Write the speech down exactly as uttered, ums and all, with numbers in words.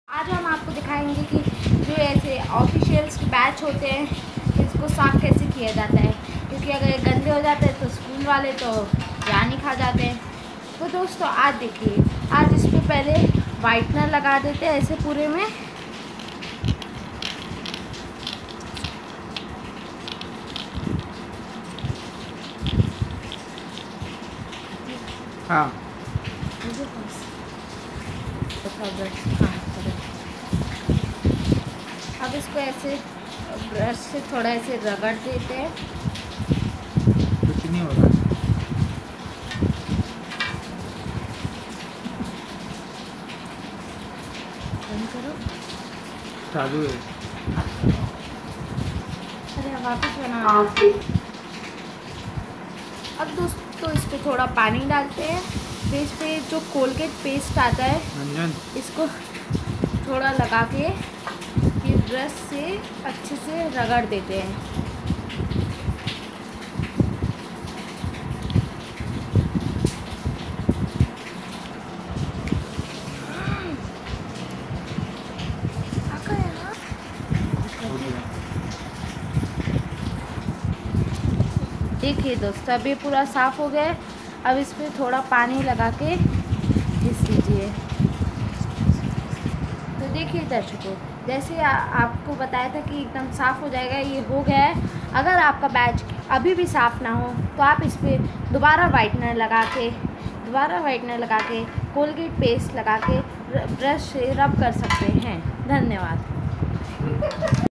आज हम आपको दिखाएंगे कि जो ऐसे ऑफिशियल्स बैच होते हैं इसको साफ़ कैसे किया जाता है, क्योंकि अगर ये गंदे हो जाते हैं तो स्कूल वाले तो जान ही खा जाते हैं। तो दोस्तों आज देखिए, आज इस पर पहले वाइटनर लगा देते हैं ऐसे पूरे में। हाँ अब इसको ऐसे ब्रश से थोड़ा ऐसे रगड़ देते हैं। कुछ नहीं हो रहा। बंद करो। चालू है। अरे वापस बना। अब दोस्तों इस पे थोड़ा पानी डालते हैं। फिर इस पे जो कोलगेट पेस्ट आता है इसको थोड़ा लगा के फिर ब्रश से अच्छे से रगड़ देते हैं। देखिए दोस्तों, अब ये पूरा साफ़ हो गया है। अब इस पर थोड़ा पानी लगा के घिस लीजिए। तो देखिए दर्शकों, जैसे आ, आपको बताया था कि एकदम साफ़ हो जाएगा, ये हो गया है। अगर आपका बैच अभी भी साफ़ ना हो तो आप इस पर दोबारा वाइटनर लगा के दोबारा वाइटनर लगा के कोलगेट पेस्ट लगा के ब्रश से रब कर सकते हैं। धन्यवाद।